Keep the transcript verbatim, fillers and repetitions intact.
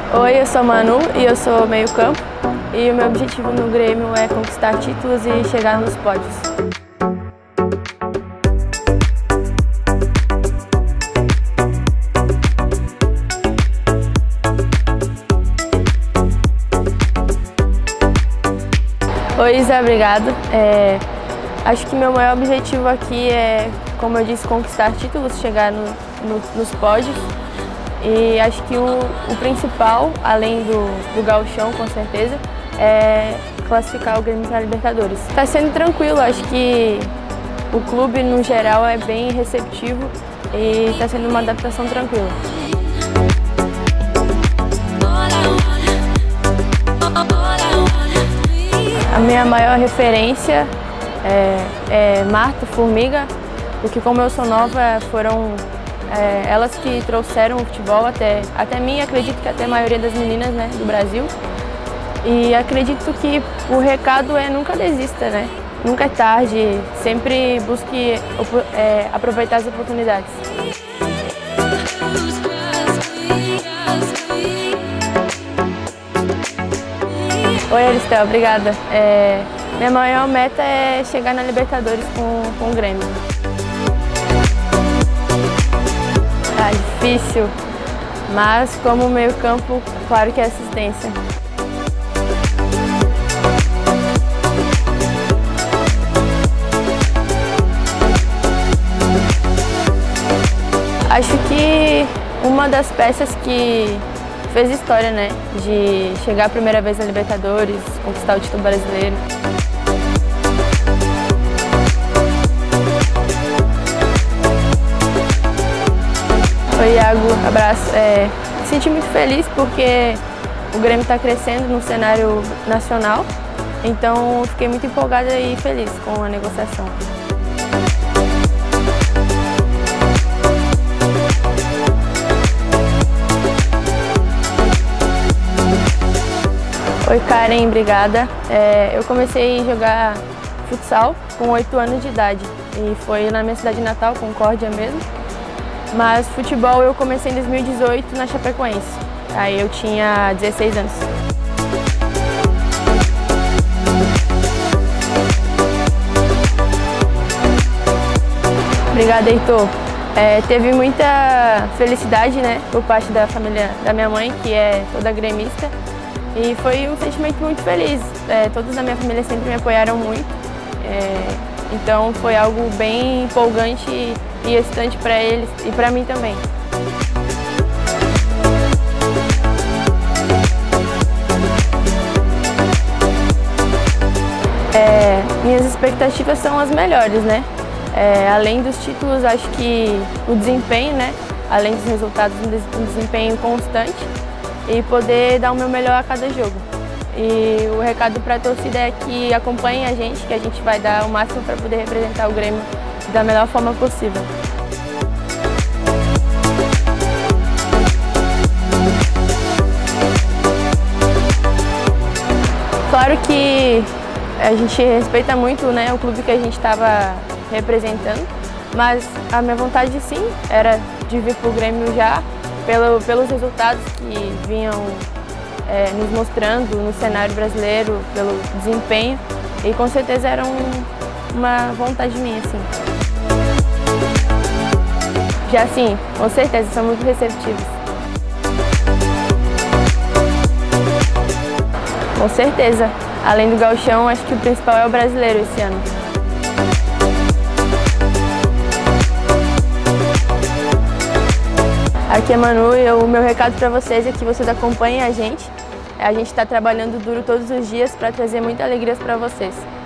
Oi, eu sou a Manu e eu sou meio campo. E o meu objetivo no Grêmio é conquistar títulos e chegar nos pódios. Oi, Isa, obrigado. É, acho que meu maior objetivo aqui é, como eu disse, conquistar títulos, chegar no, no, nos pódios. E acho que o, o principal, além do, do gauchão, com certeza, é classificar o Grêmio para a Libertadores. Está sendo tranquilo, acho que o clube, no geral, é bem receptivo e está sendo uma adaptação tranquila. A minha maior referência é, é Marta, Formiga, porque como eu sou nova, foram é, elas que trouxeram o futebol até, até mim, acredito que até a maioria das meninas, né, do Brasil. E acredito que o recado é nunca desista, né? Nunca é tarde, sempre busque é, aproveitar as oportunidades. Oi, Aristel, obrigada. É, minha maior meta é chegar na Libertadores com, com o Grêmio. Ah, difícil, mas como meio campo, claro que é assistência. Acho que uma das peças que fez história, né, de chegar a primeira vez na Libertadores, conquistar o título brasileiro. Oi, Iago, abraço. É, me senti muito feliz porque o Grêmio está crescendo no cenário nacional, então fiquei muito empolgada e feliz com a negociação. Oi, Karen, obrigada. É, eu comecei a jogar futsal com oito anos de idade e foi na minha cidade natal, Concórdia mesmo. Mas futebol eu comecei em dois mil e dezoito na Chapecoense, aí eu tinha dezesseis anos. Obrigada, Heitor. É, teve muita felicidade, né, por parte da família da minha mãe, que é toda gremista. E foi um sentimento muito feliz, é, todos da minha família sempre me apoiaram muito, é, então foi algo bem empolgante e, e excitante para eles e para mim também. É, minhas expectativas são as melhores, né? É, além dos títulos, acho que o desempenho, né? Além dos resultados, um desempenho constante. E poder dar o meu melhor a cada jogo. E o recado para a torcida é que acompanhem a gente, que a gente vai dar o máximo para poder representar o Grêmio da melhor forma possível. Claro que a gente respeita muito, né, o clube que a gente estava representando, mas a minha vontade sim era de vir para o Grêmio já, Pelo, pelos resultados que vinham é, nos mostrando no cenário brasileiro, pelo desempenho, e com certeza era um, uma vontade minha, assim. Já sim, com certeza, são muito receptivos. Com certeza, além do gauchão, acho que o principal é o brasileiro esse ano. Aqui é Manu e o meu recado para vocês é que vocês acompanhem a gente. A gente está trabalhando duro todos os dias para trazer muita alegria para vocês.